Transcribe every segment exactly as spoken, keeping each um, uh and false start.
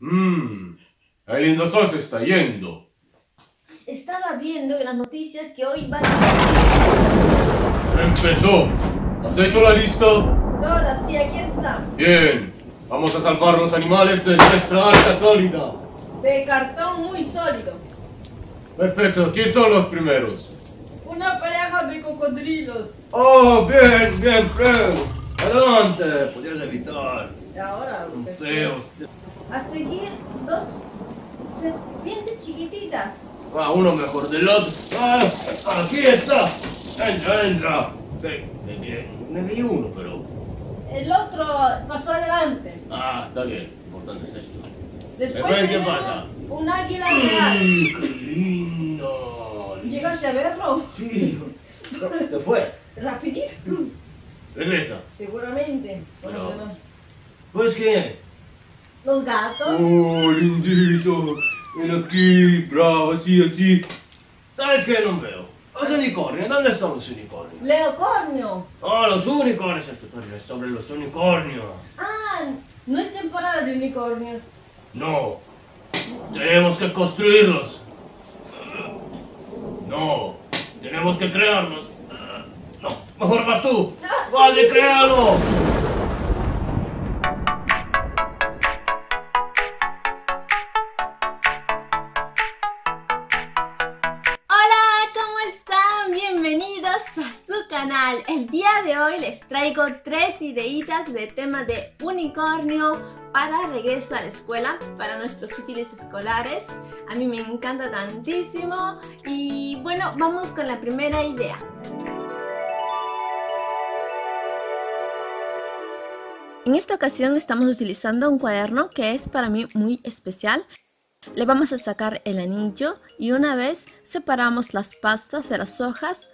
Mmm, el lindo sol se está yendo. Estaba viendo en las noticias que hoy van... Empezó. ¿Has hecho la lista? Todas, sí, aquí está. Bien. Vamos a salvar los animales de nuestra arca sólida. De cartón muy sólido. Perfecto. ¿Quiénes son los primeros? Una pareja de cocodrilos. Oh, bien, bien, Frank. Adelante. Podías evitar. Y ahora... Feos. A seguir, dos serpientes chiquititas. Ah, uno mejor del otro. Ah, aquí está. Entra, entra. Sí, me vi uno, pero... El otro pasó adelante. Ah, está bien. Lo importante es esto. Después ¿qué tenemos pasa? un águila real. ¡Qué lindo! ¿Llegaste a verlo? Sí. Se fue. Rapidito. Regresa. Seguramente. Pero- Vamos a ver. ¿Pues qué? Los gatos. Oh, lindito. Ven aquí, bravo, así, así. ¿Sabes qué? No veo. Los unicornios. ¿Dónde están los unicornios? Leocornio. Oh, los unicornios. Esto es sobre los unicornios. Ah, no es temporada de unicornios. No. Tenemos que construirlos. No. Tenemos que crearlos. No. Mejor vas tú. Ah, sí, ¡Vale, sí, sí. créalo! Hola, ¿cómo están? Bienvenidos a su canal. El día de hoy les traigo tres ideitas de tema de unicornio para regreso a la escuela, para nuestros útiles escolares. A mí me encanta tantísimo y bueno, vamos con la primera idea. En esta ocasión estamos utilizando un cuaderno que es para mí muy especial. Le vamos a sacar el anillo y una vez separamos las pastas de las hojas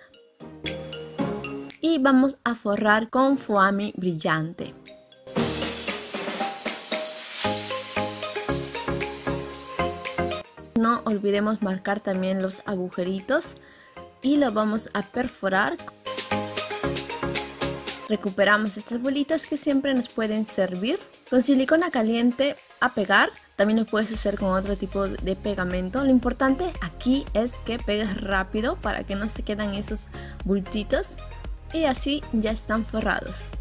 y vamos a forrar con foamy brillante. No olvidemos marcar también los agujeritos y lo vamos a perforar. Recuperamos estas bolitas que siempre nos pueden servir. Con silicona caliente a pegar, también lo puedes hacer con otro tipo de pegamento. Lo importante aquí es que pegues rápido para que no se queden esos bultitos. Y así ya están forrados.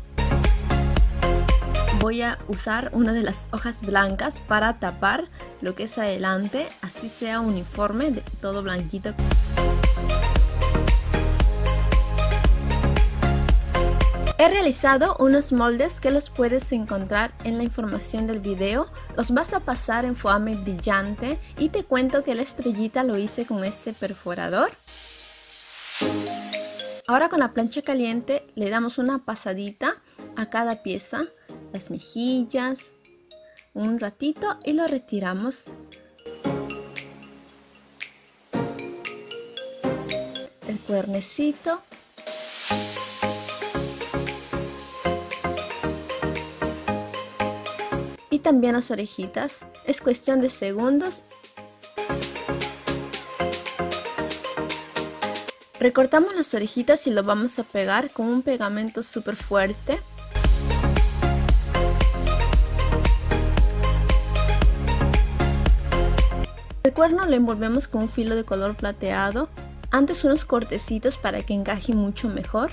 Voy a usar una de las hojas blancas para tapar lo que es adelante, así sea uniforme, de todo blanquito. He realizado unos moldes que los puedes encontrar en la información del video. Los vas a pasar en foamy brillante y te cuento que la estrellita lo hice con este perforador. Ahora con la plancha caliente le damos una pasadita a cada pieza, las mejillas, un ratito y lo retiramos. El cuernecito. Y también las orejitas. Es cuestión de segundos. Recortamos las orejitas y lo vamos a pegar con un pegamento súper fuerte. El cuerno lo envolvemos con un filo de color plateado. Antes unos cortecitos para que encaje mucho mejor.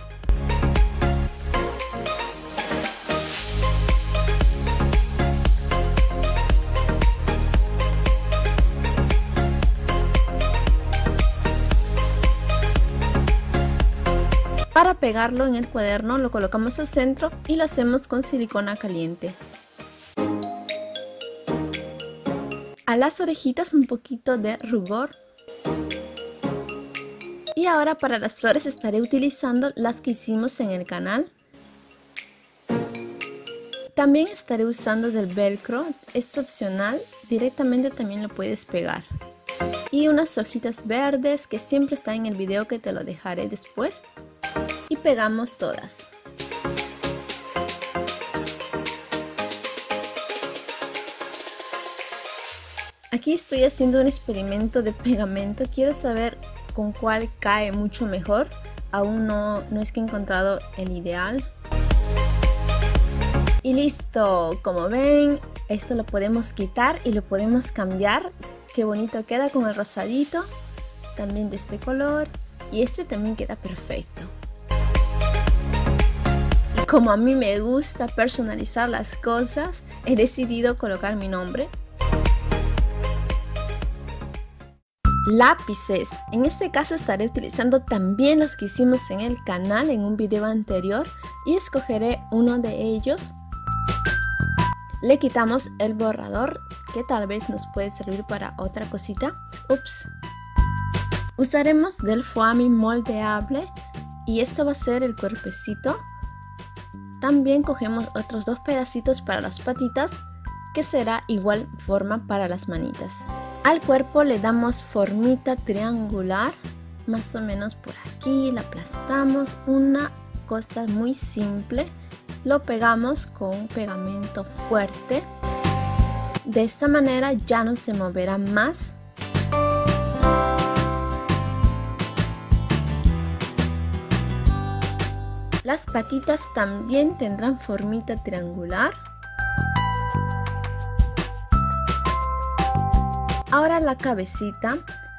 Para pegarlo en el cuaderno lo colocamos al centro y lo hacemos con silicona caliente. A las orejitas un poquito de rubor. Y ahora para las flores estaré utilizando las que hicimos en el canal. También estaré usando del velcro, es opcional, directamente también lo puedes pegar. Y unas hojitas verdes que siempre está en el video que te lo dejaré después. Y pegamos todas. Aquí estoy haciendo un experimento de pegamento. Quiero saber con cuál cae mucho mejor. Aún no, no es que he encontrado el ideal. Y listo, como ven, Esto lo podemos quitar y lo podemos cambiar. Qué bonito queda con el rosadito. También de este color. Y este también queda perfecto. Y como a mí me gusta personalizar las cosas, he decidido colocar mi nombre. Lápices. En este caso estaré utilizando también los que hicimos en el canal en un video anterior. Y escogeré uno de ellos. Le quitamos el borrador, que tal vez nos puede servir para otra cosita. Ups. Usaremos del foamy moldeable y esto va a ser el cuerpecito. También cogemos otros dos pedacitos para las patitas, que será igual forma para las manitas. Al cuerpo le damos formita triangular, más o menos por aquí, la aplastamos, una cosa muy simple. Lo pegamos con un pegamento fuerte. De esta manera ya no se moverá más. Las patitas también tendrán formita triangular. Ahora la cabecita.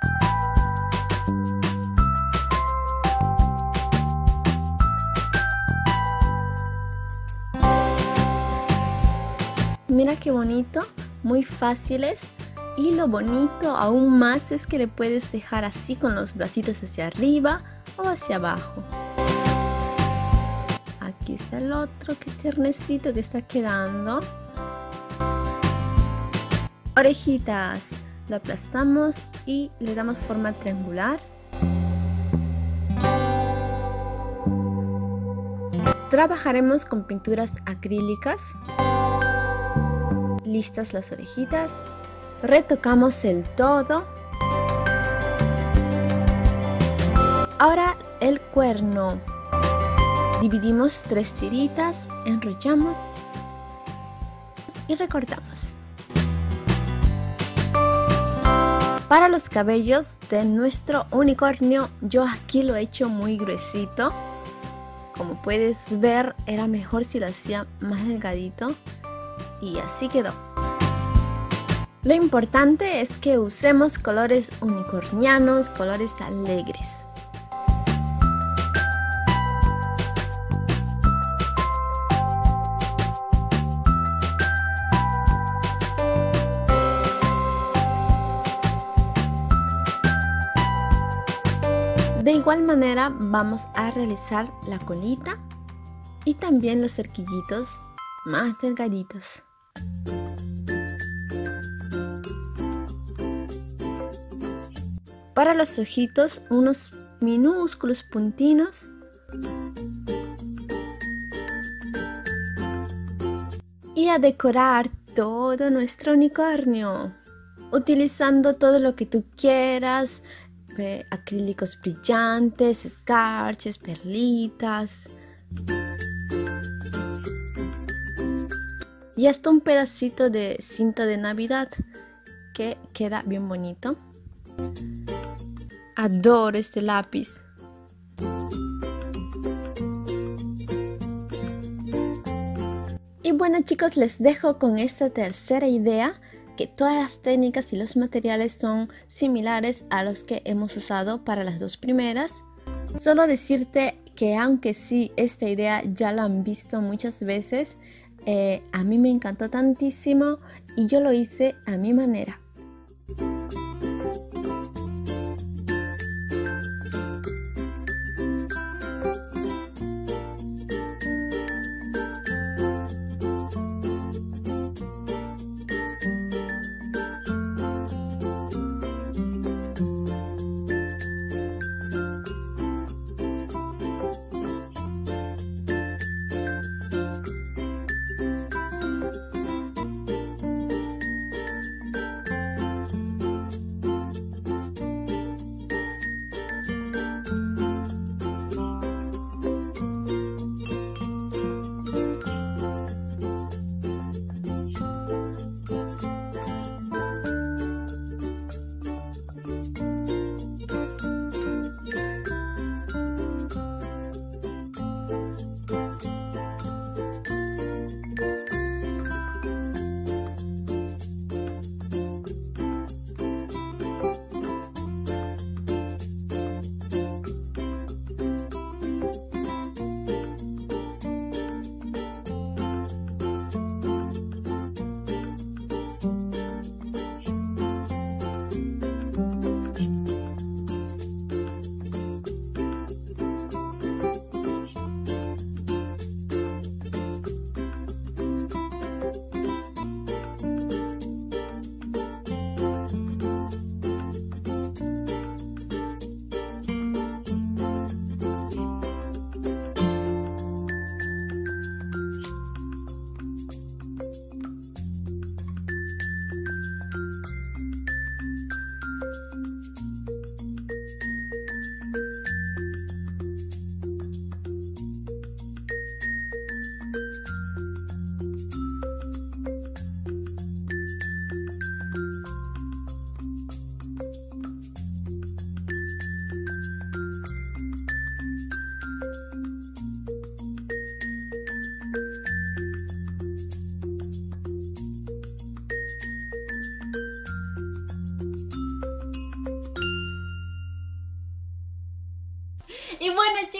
Mira qué bonito, muy fáciles, y lo bonito aún más es que le puedes dejar así con los bracitos hacia arriba o hacia abajo. Aquí está el otro, qué tiernecito que está quedando. Orejitas, lo aplastamos y le damos forma triangular. Trabajaremos con pinturas acrílicas. Listas las orejitas, retocamos el todo. Ahora el cuerno. Dividimos tres tiritas, enrollamos y recortamos. Para los cabellos de nuestro unicornio, yo aquí lo he hecho muy gruesito. Como puedes ver, era mejor si lo hacía más delgadito. Y así quedó. Lo importante es que usemos colores unicornianos, colores alegres. De igual manera vamos a realizar la colita y también los cerquillitos más delgaditos. Para los ojitos, unos minúsculos puntinos. Y a decorar todo nuestro unicornio, utilizando todo lo que tú quieras, acrílicos brillantes, escarches, perlitas. Y hasta un pedacito de cinta de Navidad que queda bien bonito. Adoro este lápiz. Y bueno chicos, les dejo con esta tercera idea, que todas las técnicas y los materiales son similares a los que hemos usado para las dos primeras. Solo decirte que aunque sí esta idea ya la han visto muchas veces, eh, a mí me encantó tantísimo y yo lo hice a mi manera.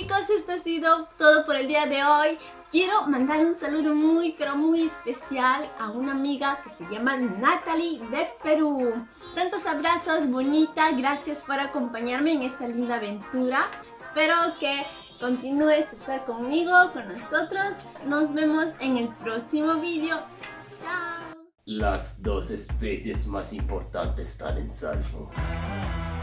chicos, esto ha sido todo por el día de hoy. Quiero mandar un saludo muy pero muy especial a una amiga que se llama Natalie de Perú. Tantos abrazos, bonita, gracias por acompañarme en esta linda aventura. Espero que continúes a estar conmigo, con nosotros. Nos vemos en el próximo vídeo. Chao. Las dos especies más importantes están en salvo.